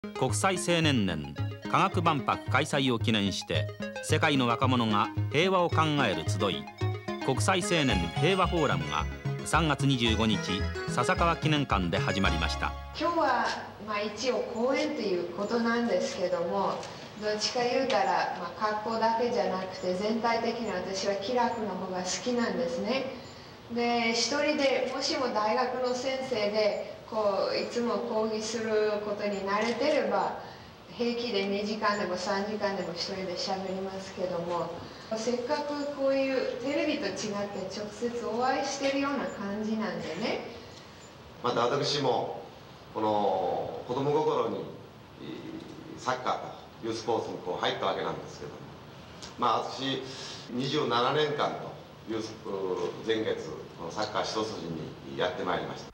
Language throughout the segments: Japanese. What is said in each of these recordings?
国際青年年科学万博開催を記念して世界の若者が平和を考える集い、国際青年平和フォーラムが3月25日笹川記念館で始まりました。 今日は一応講演ということなんですけども、どっちか言うたら、学校だけじゃなくて全体的に私は気楽の方が好きなんですね。で、一人でもしも大学の先生でいつも講義することに慣れてれば平気で2時間でも3時間でも一人で喋りますけども、せっかくこういうテレビと違って直接お会いしてるような感じなんでね。 また私もこの子供心にサッカーというスポーツに入ったわけなんですけども、私27年間という前月このサッカー一筋にやってまいりました。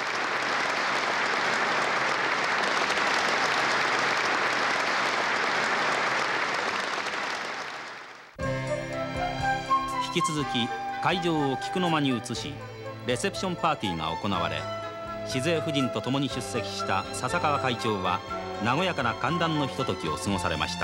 引き続き会場を菊の間に移し、レセプションパーティーが行われ、静江夫人と共に出席した笹川会長は和やかな歓談のひとときを過ごされました。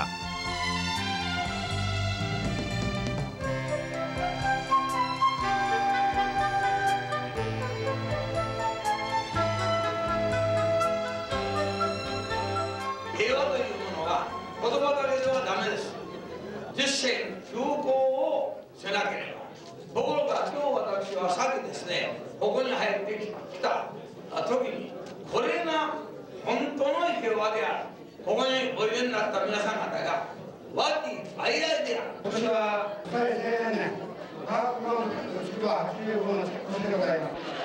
平和というものは言葉だけではダメです。実践友好をせなければ。ところが今日私はさっきですね、ここに入ってきた時にこれが本当の平和である、ここにおいでになった皆さん方が和気あいあいである。 私は国際青年年科学万博の祝は85の年でございます。